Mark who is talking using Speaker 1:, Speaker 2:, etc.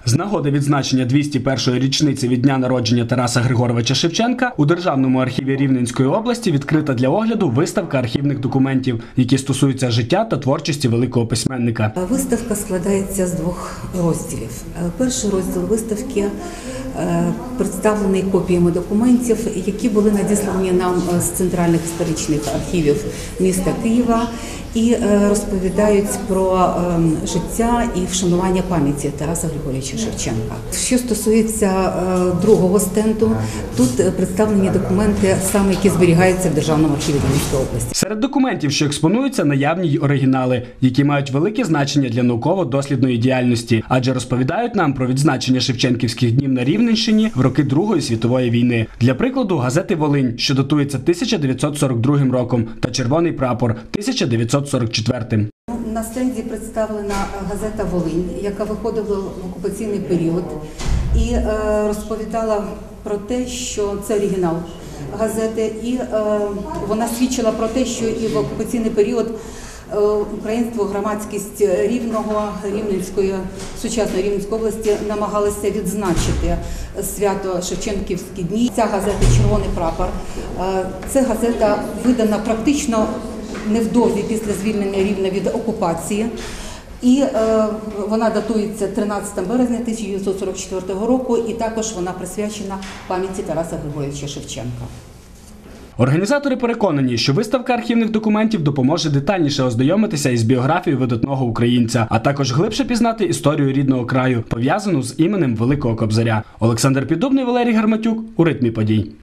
Speaker 1: З нагоди відзначення 201-ї річниці від дня народження Тараса Григоровича Шевченка у Державному архіві Рівненської області відкрита для огляду виставка архівних документів, які стосуються життя та творчості великого письменника.
Speaker 2: Виставка складається з двох розділів. Перший розділ виставки представлений копіями документів, які були надіслані нам з центральних історичних архівів міста Києва і розповідають про життя і вшанування пам'яті Тараса Григоровича Шевченка. Що стосується другого стенду, тут представлені документи, саме які зберігаються в Державному архіві Рівненської області.
Speaker 1: Серед документів, що експонуються, наявні й оригінали, які мають велике значення для науково-дослідної діяльності, адже розповідають нам про відзначення шевченківських днів на Рівненщині в роки Другої світової війни. Для прикладу, газети «Волинь», що датується 1942 роком, та «Червоний прапор» 1944.
Speaker 2: На стенді представлена газета «Волинь», яка виходила в окупаційний період і розповідала про те, що це оригінал газети, і вона свідчила про те, що і в окупаційний період українство, громадськість Рівного, Рівненської, сучасної Рівненської області намагалися відзначити свято Шевченківські дні. Ця газета «Червоний прапор», це газета видана практично невдовзі після звільнення Рівна від окупації. І вона датується 13 березня 1944 року, і також вона присвячена пам'яті Тараса Григоровича Шевченка.
Speaker 1: Організатори переконані, що виставка архівних документів допоможе детальніше ознайомитися із біографією видатного українця, а також глибше пізнати історію рідного краю, пов'язану з іменем Великого Кобзаря. Олександр Піддубний, Валерій Гарматюк у ритмі подій.